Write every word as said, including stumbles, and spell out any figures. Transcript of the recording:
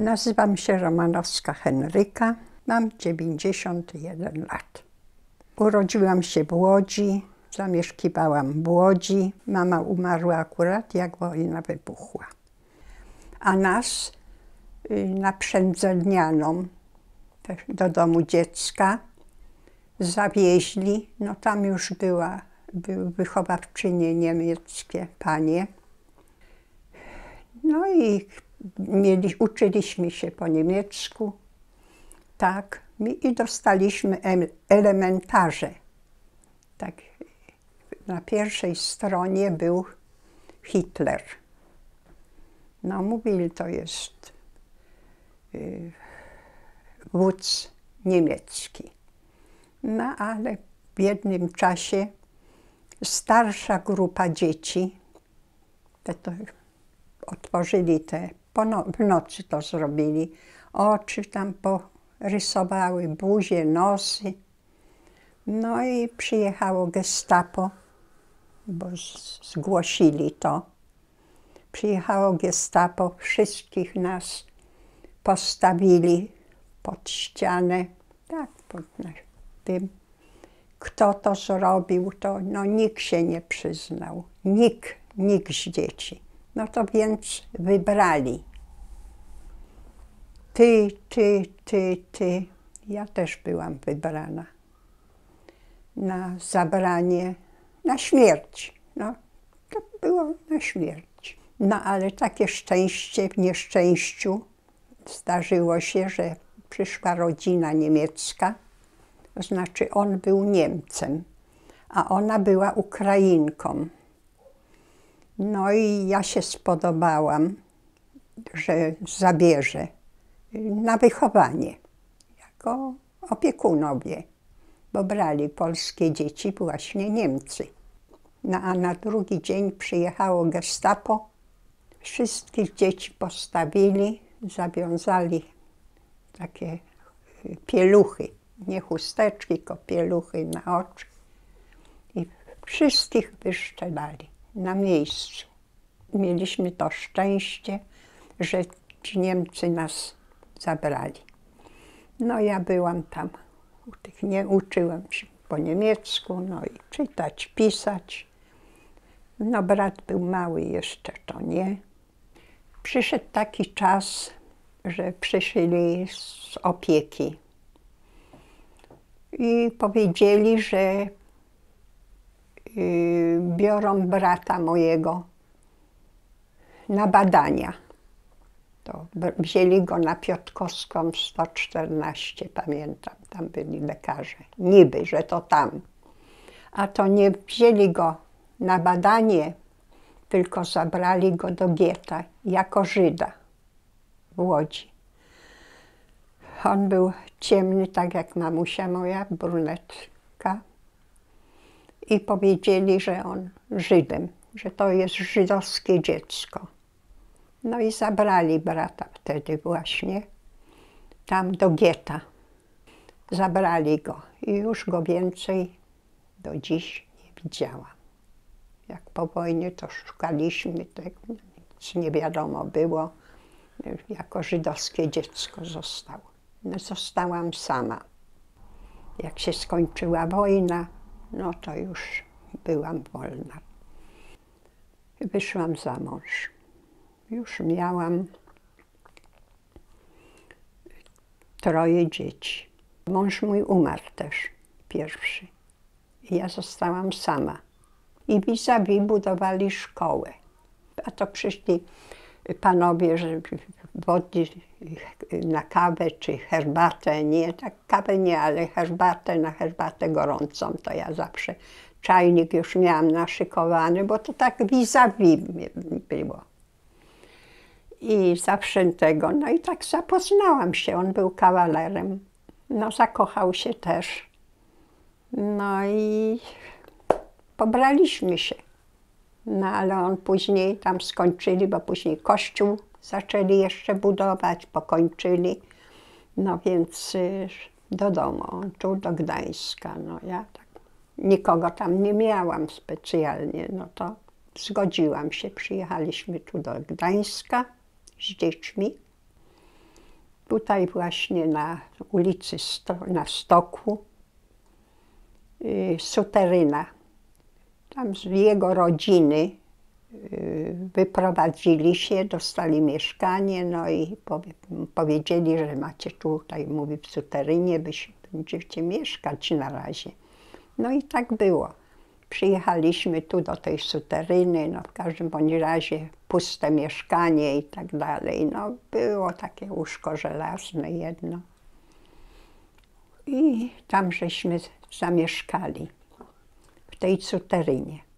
Nazywam się Romanowska Henryka, mam dziewięćdziesiąt jeden lat. Urodziłam się w Łodzi, zamieszkiwałam w Łodzi. Mama umarła akurat, jak wojna wybuchła. A nas na Przędzelnianą, do domu dziecka, zawieźli. No tam już była, były wychowawczynie niemieckie panie. No i mieli, uczyliśmy się po niemiecku, tak, i dostaliśmy elementarze. Tak, na pierwszej stronie był Hitler. No mówili, to jest y, wódz niemiecki. No ale w jednym czasie starsza grupa dzieci, te to otworzyli te, po no, w nocy to zrobili, oczy tam porysowały, buzie, nosy. No i przyjechało gestapo, bo zgłosili to. Przyjechało gestapo, wszystkich nas postawili pod ścianę, tak, pod tym. Kto to zrobił, to no, nikt się nie przyznał, nikt, nikt z dzieci. No to więc wybrali. Ty, ty, ty, ty. Ja też byłam wybrana na zabranie, na śmierć. No, to było na śmierć. No ale takie szczęście w nieszczęściu zdarzyło się, że przyszła rodzina niemiecka, to znaczy on był Niemcem, a ona była Ukrainką. No i ja się spodobałam, że zabierze na wychowanie, jako opiekunowie, bo brali polskie dzieci właśnie Niemcy. No a na drugi dzień przyjechało gestapo, wszystkich dzieci postawili, zawiązali takie pieluchy, nie chusteczki, tylko pieluchy na oczy i wszystkich wyszczelali na miejscu. Mieliśmy to szczęście, że ci Niemcy nas zabrali. No ja byłam tam, u tych nie uczyłam się po niemiecku, no i czytać, pisać. No brat był mały jeszcze, to nie. Przyszedł taki czas, że przyszli z opieki i powiedzieli, że Yy, biorą brata mojego na badania. To wzięli go na Piotrkowską sto czternaście, pamiętam, tam byli lekarze. Niby, że to tam. A to nie wzięli go na badanie, tylko zabrali go do getta jako Żyda w Łodzi. On był ciemny, tak jak mamusia moja, brunetka. I powiedzieli, że on Żydem, że to jest żydowskie dziecko. No i zabrali brata wtedy właśnie tam do getta. Zabrali go i już go więcej do dziś nie widziałam. Jak po wojnie to szukaliśmy, to nic nie wiadomo było. Jako żydowskie dziecko zostało. No, zostałam sama. Jak się skończyła wojna, no to już byłam wolna. Wyszłam za mąż. Już miałam troje dzieci. Mąż mój umarł też, pierwszy. I ja zostałam sama. I vis-a-vis budowali szkołę. A to przyszli panowie, że wody na kawę czy herbatę, nie, tak kawę nie, ale herbatę, na herbatę gorącą, to ja zawsze czajnik już miałam naszykowany, bo to tak vis-a-vis było. I zawsze tego, no i tak zapoznałam się, on był kawalerem, no zakochał się też. No i pobraliśmy się. No ale on później tam skończyli, bo później kościół zaczęli jeszcze budować, pokończyli. No więc y, do domu, on tu do Gdańska. No ja tak nikogo tam nie miałam specjalnie, no to zgodziłam się. Przyjechaliśmy tu do Gdańska z dziećmi. tutaj właśnie na ulicy Sto, na Stoku, yy, suteryna. Tam z jego rodziny yy, wyprowadzili się, dostali mieszkanie, no i powie, powiedzieli, że macie tutaj, mówi, w suterynie, wy będziecie mieszkać na razie. No i tak było. Przyjechaliśmy tu do tej suteryny, no w każdym bądź razie puste mieszkanie i tak dalej. No było takie łóżko żelazne jedno. I tam żeśmy zamieszkali, w tej suterynie.